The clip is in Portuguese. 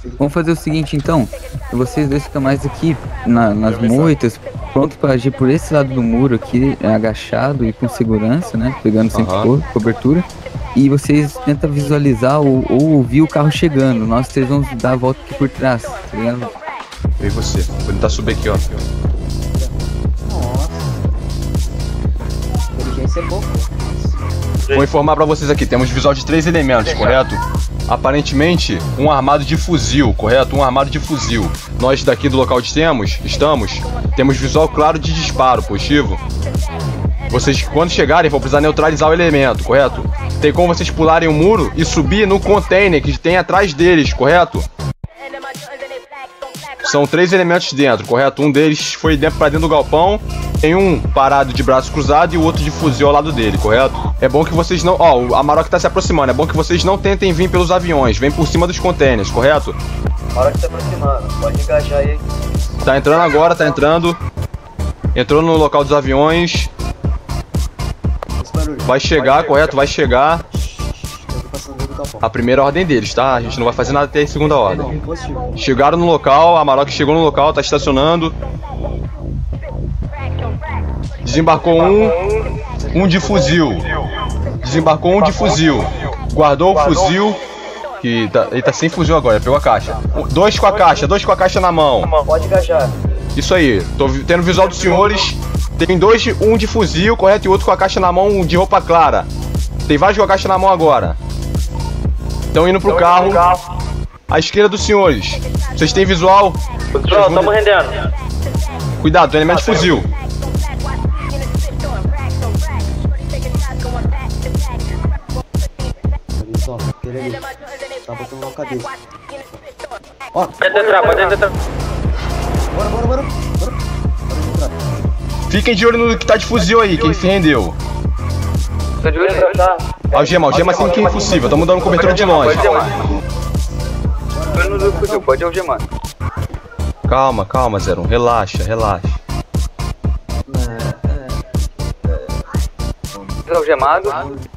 Vamos fazer o seguinte então. Vocês dois ficam mais aqui nas moitas, pronto para agir por esse lado do muro aqui, agachado e com segurança, né? Pegando sempre cobertura. E vocês tentam visualizar ou ouvir o carro chegando. Nós três vamos dar a volta aqui por trás, tá ligado? E você? Vou tentar subir aqui, ó. Nossa. Inteligência é boa. Vou informar pra vocês aqui, temos visual de 3 elementos, correto? Aparentemente, um armado de fuzil, correto? Um armado de fuzil. Nós daqui do local onde temos visual claro de disparo, positivo. Vocês, quando chegarem, vão precisar neutralizar o elemento, correto? Tem como vocês pularem o muro e subir no container que tem atrás deles, correto? São 3 elementos dentro, correto? Um deles foi pra dentro do galpão. Tem um parado de braço cruzado e o outro de fuzil ao lado dele, correto? É bom que vocês não... Ó, o Amarok tá se aproximando. É bom que vocês não tentem vir pelos aviões. Vem por cima dos containers, correto? Amarok tá aproximando. Pode engajar aí. Tá entrando agora, tá entrando. Entrou no local dos aviões. Vai chegar, correto? Vai chegar. A primeira ordem deles, tá? A gente não vai fazer nada até a segunda ordem. Chegaram no local, a Amarok chegou no local, tá estacionando. Desembarcou um de fuzil. Desembarcou um de fuzil. Guardou o fuzil. Que ele tá sem fuzil agora, pegou a caixa. Dois com a caixa na mão. Pode engajar. Isso aí, tô tendo visual dos senhores. Tem um de fuzil, correto? E outro com a caixa na mão de roupa clara. Tem vários com a caixa na mão agora. Estão indo pro carro. À esquerda dos senhores. Vocês têm visual? Pessoal, estamos rendendo. Cuidado, tem elemento de fuzil. Olha só, aquele ali. Tá botando uma cabeça. Ó. Pode entrar. Bora. Fiquem de olho no que tá de fuzil aí, quem se rendeu. Tô de olho, tá? Algema assim que é impossível, estamos dando cobertura de longe. Tô no fuzil, pode algemar. Calma, 01, relaxa. Algemado.